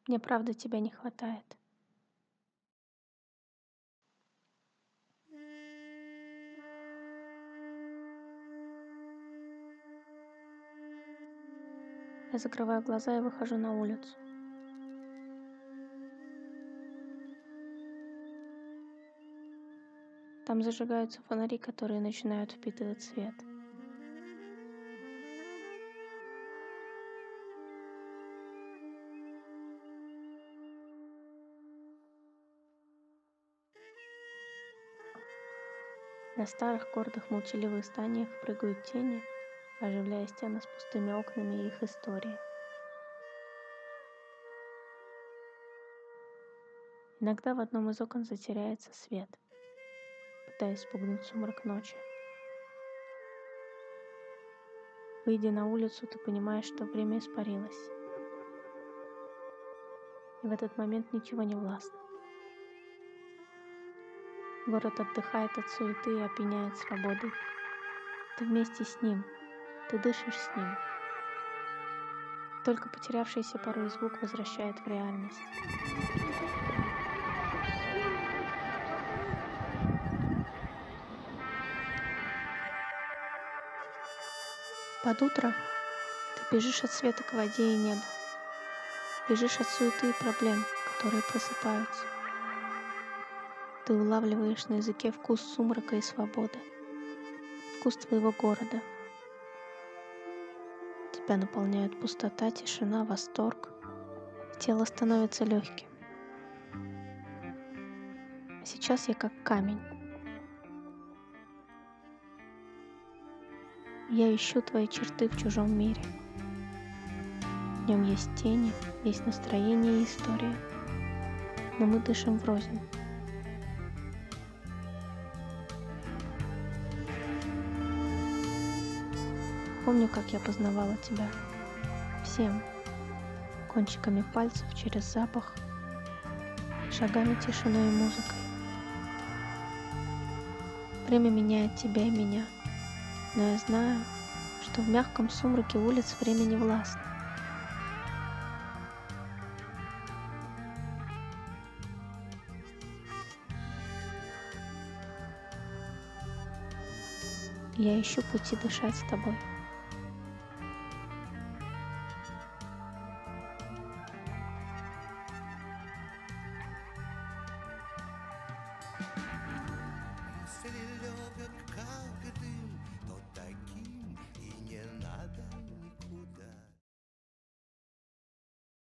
Мне правда тебя не хватает. Я закрываю глаза и выхожу на улицу. Там зажигаются фонари, которые начинают впитывать свет. На старых гордых молчаливых зданиях прыгают тени, оживляя стены с пустыми окнами и их истории. Иногда в одном из окон затеряется свет, пытаясь спугнуть сумрак ночи. Выйдя на улицу, ты понимаешь, что время испарилось. И в этот момент ничего не властно. Город отдыхает от суеты и опьяняет свободой. Ты вместе с ним, ты дышишь с ним. Только потерявшийся порой звук возвращает в реальность. Под утро ты бежишь от света к воде и небу. Бежишь от суеты и проблем, которые просыпаются. Ты улавливаешь на языке вкус сумрака и свободы, вкус твоего города. Тебя наполняют пустота, тишина, восторг. И тело становится легким. А сейчас я как камень. Я ищу твои черты в чужом мире. В нем есть тени, есть настроение и история. Но мы дышим врознь. Помню, как я познавала тебя. Всем. Кончиками пальцев через запах, шагами, тишиной и музыкой. Время меняет тебя и меня. Но я знаю, что в мягком сумраке улиц время не властно. Я ищу пути дышать с тобой.